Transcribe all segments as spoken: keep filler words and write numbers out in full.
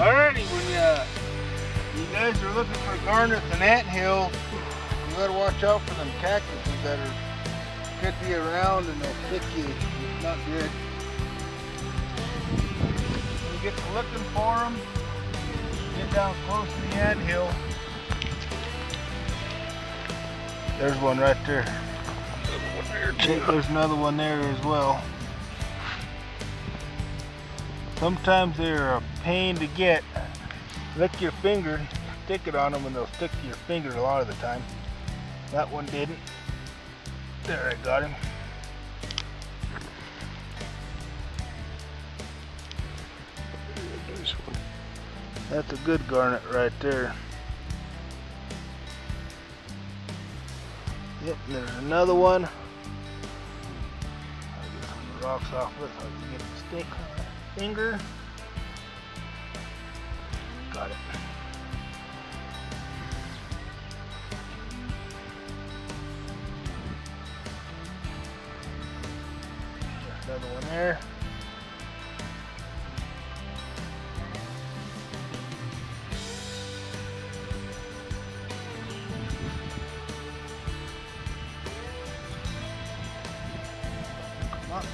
Alrighty, when uh, you guys are looking for garnets and anthills, you gotta watch out for them cactuses that are could be around and they'll stick you. It's not good. When you get to looking for them, get down close to the anthill. There's one right there. There's one there too. There's another one there as well. Sometimes they're a pain to get. Lick your finger, stick it on them, and they'll stick to your finger a lot of the time. That one didn't. There, I got him. Nice one. That's a good garnet right there. Yep, and there's another one. I'll get some of the rocks off with so I can get the stick on that finger. Got it. There's another one there. Come on.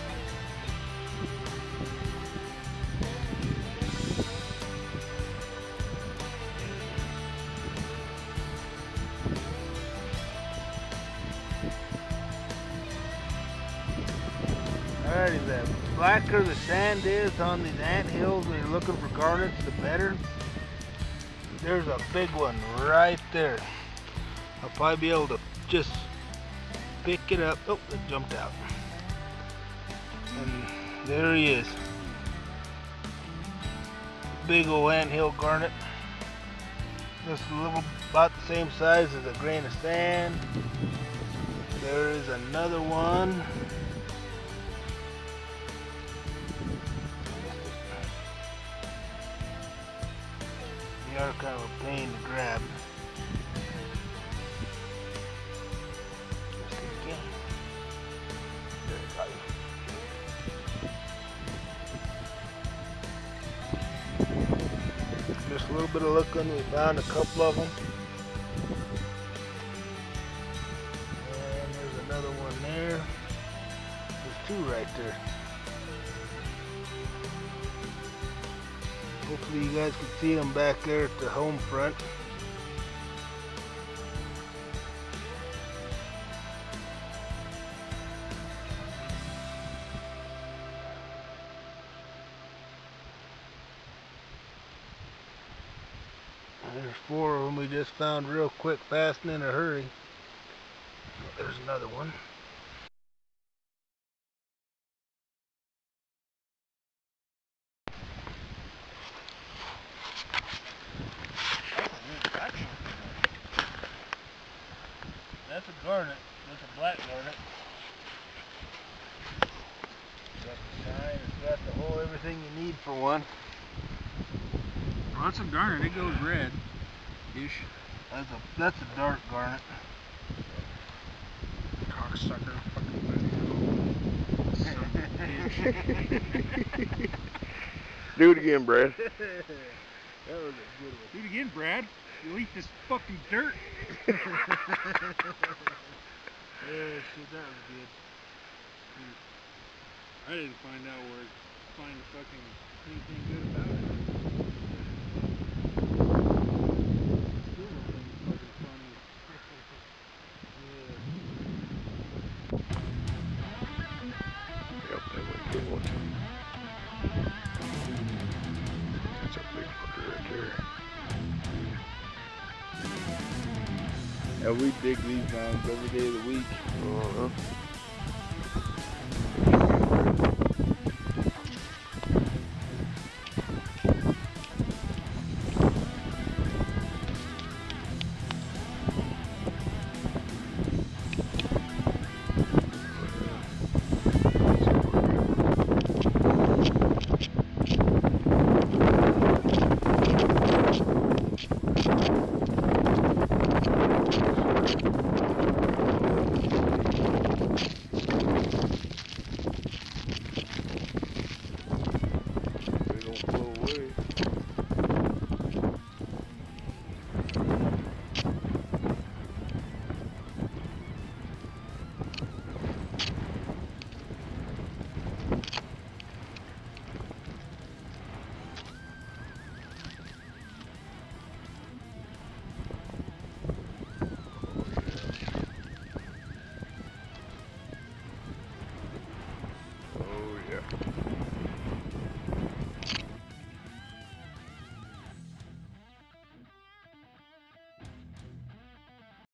Alrighty, the blacker the sand is on these anthills when you're looking for garnets, the better. There's a big one right there. I'll probably be able to just pick it up. Oh, it jumped out. And there he is. Big old anthill garnet. Just a little, about the same size as a grain of sand. There is another one. They are kind of a pain to grab. Let's see again. There, I got you. Just a little bit of looking, we found a couple of them. And there's another one there. There's two right there. Hopefully you guys can see them back there at the home front. There's four of them we just found real quick, fast and in a hurry. There's another one. That's a garnet. That's a black garnet. It's got the shine. It's got the whole everything you need for one. Well, that's a garnet. It goes red. Ish. That's a that's a dark garnet. Cocksucker. Fucking Do it again, Brad. That was a good one. Do it again, Brad. You eat this fucking dirt. Yeah, shit, that was good. I didn't find out where to find fucking anything good about it. Still don't think it's fucking funny. Yep, that went good one. That's a big fucker right there. Yeah, we dig these mounds every day of the week. Uh-huh.